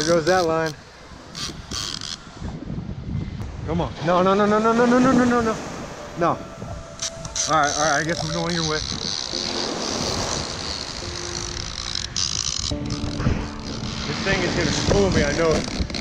There goes that line. Come on. No, no, no, no, no, no, no, no, no, no, no. No. All right, I guess we're going your way. This thing is gonna spool me, I know it.